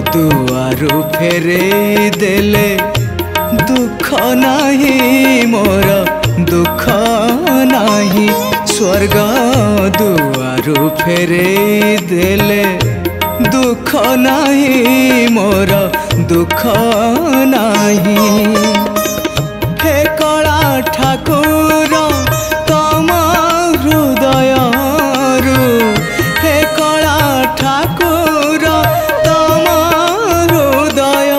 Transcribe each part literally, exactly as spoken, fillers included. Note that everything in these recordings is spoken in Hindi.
दुआरु फेरे देले दुख नाही मोर दुख नाही स्वर्ग दुआरु फेरे देले दुख नाही मोर दुख नाही। हे कला ठाकुर तम हृदय हे कला ठाकुर तम हृदय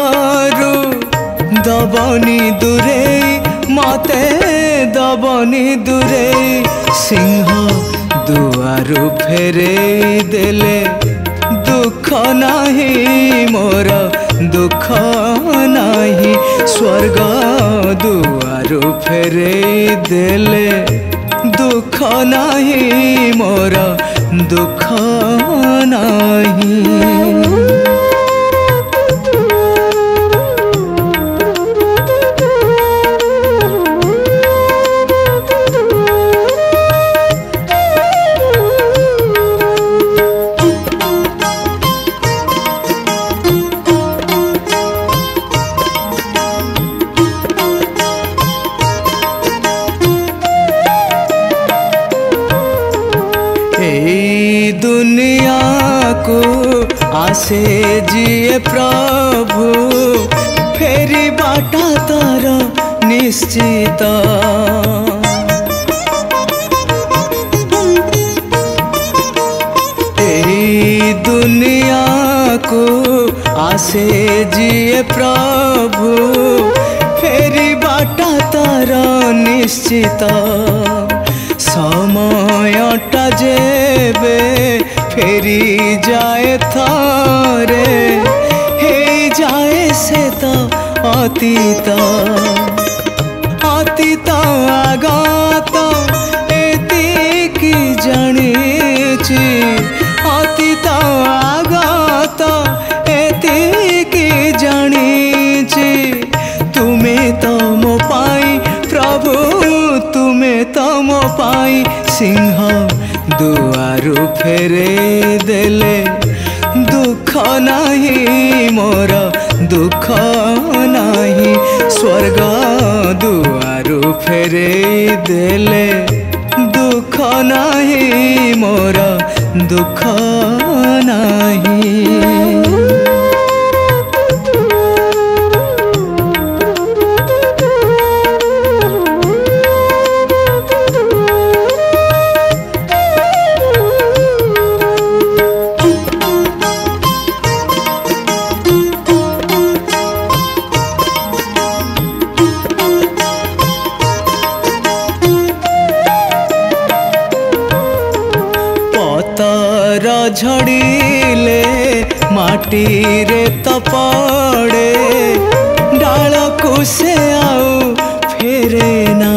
दबनी दूरे मते दबनी दूरे सिंह दुआरु फेरे देले दुख नाही मोर दुख नाही स्वर्ग दुआरु फेरे देले दुख नाही मोर दुख नाही। दुनिया को आसे जिए प्रभु फेरी बाटा तार निश्चित ए दुनिया को आसे जिए प्रभु फेरी बाटा तार निश्चित समयटा जेबे फेरी जाए थारे हे जाए से तो अतीत अतीत आगत एतिकी जानिछि अतीत आगत एतिकी जानिछि तुमे तो मो पाई प्रभु तुमे तो मो पाई सिंह दुआरु फेरे देले दुख नाही मोर दुख नाही स्वर्ग दुआरु फेरे देले दुख नाही मोर दुख नाही। पतर झड़ीले माटी रे तो पड़े डाल को से आउ फेरे ना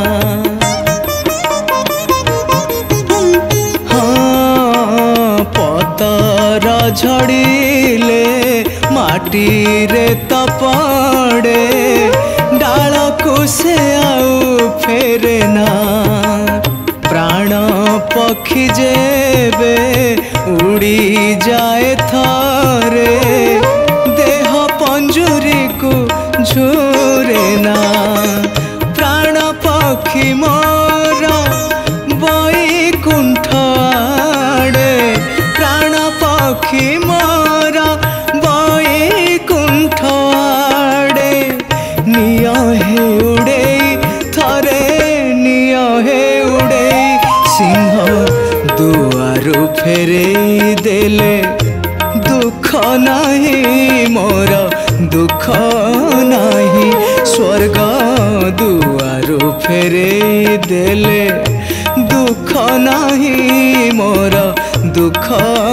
हाँ पतर झड़ीले माटी रे तो पड़े डाल को से आउ फेरे ना प्राण पक्षी जेबे उड़ी जाए थारे देह पंजुरी को झूरे ना प्राण पक्षी मोर बैकुंठ आड़े प्राण पक्षी मोर बैकुंठ आड़े निय हे उड़े थरे निय हे उड़े सिंह दुआरु फेरे देले दुख नाही मोर दुख नाही स्वर्ग दुआरु फेरे देले दुख नाही मोर दुख